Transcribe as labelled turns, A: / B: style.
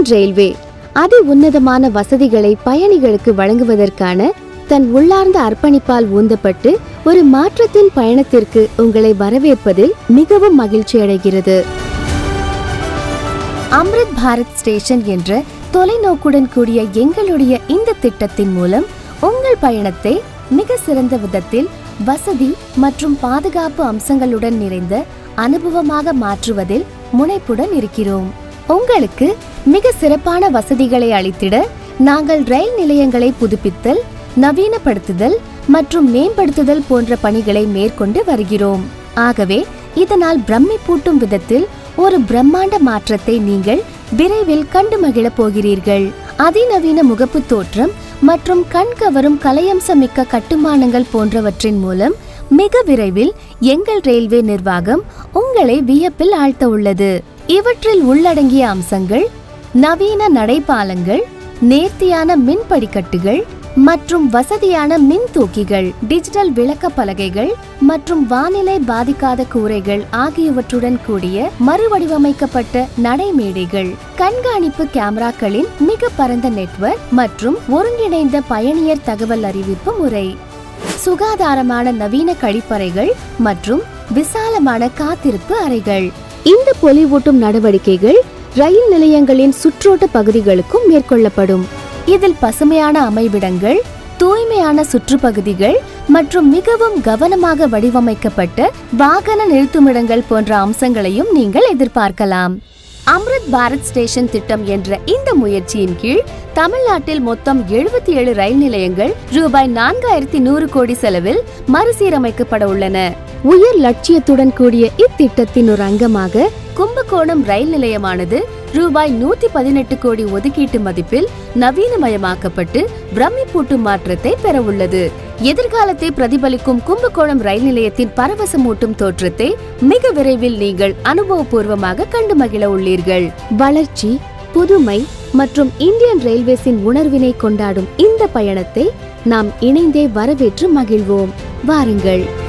A: Indian railway அதி உன்னதமான வசதிகளை பயணிகளுக்கு வழங்குவதற்கான தன் உள்ளார்ந்த அர்ப்பணிப்பால் ஊந்தப்பட்டு ஒரு மாற்றத்தின் பயணத்திற்கு உங்களை வரவேற்பதில் மிகவும் மகிழ்ச்சி அடைகிறது. அம்ரித் பாரத் ஸ்டேஷன் என்ற தொலைநோக்குடன் கூடிய எங்களுடைய இந்த திட்டத்தின் மூலம் உங்கள் பயணத்தை மிக சிறந்த விதத்தில் வசதி மற்றும் பாதுகாப்பு அம்சங்களுடன் நிறைந்த அனுபவமாக மாற்றுவதில் முனைப்புடன் இருக்கிறோம். உங்களுக்கு மிக சிறப்பான வசதிகளை அளித்திட நாங்கள் ரயில் நிலையங்களை புதுப்பித்தல், நவீனப்படுத்துதல் மற்றும் மேம்படுத்துதல் போன்ற பணிகளை மேற்கொண்டு வருகிறோம். ஆகவே இதனால் பிரமிப்பூட்டும் விதத்தில் ஒரு பிரம்மாண்ட மாற்றத்தை நீங்கள் விரைவில் கண்டு மகிழப் போகிறீர்கள். அதிநவீன முகப்பு தோற்றம் மற்றும் கண்கவரும் கலையம்சமிக்க கட்டுமானங்கள் போன்றவற்றின் மூலம் மிக விரைவில் எங்கள் ரயில்வே நிர்வாகம் உங்களை வியப்பில் ஆழ்த்த உள்ளது. இவற்றில் உள்ளடங்கிய அம்சங்கள் நவீன நடைபாலங்கள், நேர்த்தியான மின் படிக்கட்டுகள் மற்றும் வசதியான மின் தூக்கிகள், டிஜிட்டல் விளக்க பலகைகள் மற்றும் வானிலை பாதிக்காத கூரைகள் ஆகியவற்றுடன் கூடிய மறுவடிவமைக்கப்பட்ட நடைமேடைகள், கண்காணிப்பு கேமராக்களின் மிக பரந்த நெட்வொர்க் மற்றும் ஒருங்கிணைந்த பயணியர் தகவல் அறிவிப்பு முறை, சுகாதாரமான நவீன கழிப்பறைகள் மற்றும் விசாலமான காத்திருப்பு அறைகள். இந்த பொலிவூட்டும் நடவடிக்கைகள் ரயில் நிலையங்களின் சுற்றோட்ட பகுதிகளுக்கும் மேற்கொள்ளப்படும். இதில் பசுமையான அமைவிடங்கள், தூய்மையான சுற்றுப்பகுதிகள் மற்றும் மிகவும் கவனமாக வடிவமைக்கப்பட்ட வாகன நிறுத்துமிடங்கள் போன்ற அம்சங்களையும் நீங்கள் எதிர்பார்க்கலாம். அம்ரித் பாரத் ஸ்டேஷன் திட்டம் என்ற இந்த முயற்சியின் கீழ் தமிழ்நாட்டில் மொத்தம் 77 ரயில் நிலையங்கள் ரூபாய் 4100 கோடி செலவில் மறுசீரமைக்கப்பட உள்ளன. உயர் லட்சியத்துடன் கூடிய இத்திட்டத்தின் ஒரு அங்கமாக கும்பகோணம் ரயில் நிலையமானது ரூபாய் 118 கோடி ஒதுக்கீட்டு மதிப்பில் நவீனமயமாக்கப்பட்டு பிரமிப்பூட்டும் மாற்றத்தை பெற உள்ளது. எதிர்காலத்தை பிரதிபலிக்கும் கும்பகோணம் ரயில் நிலையத்தின் பரவசமூட்டும் தோற்றத்தை மிக விரைவில் நீங்கள் அனுபவபூர்வமாக கண்டு மகிழ உள்ளீர்கள். வளர்ச்சி, புதுமை மற்றும் இந்தியன் ரயில்வேஸின் உணர்வினை கொண்டாடும் இந்த பயணத்தை நாம் இணைந்தே வரவேற்று மகிழ்வோம். வாருங்கள்.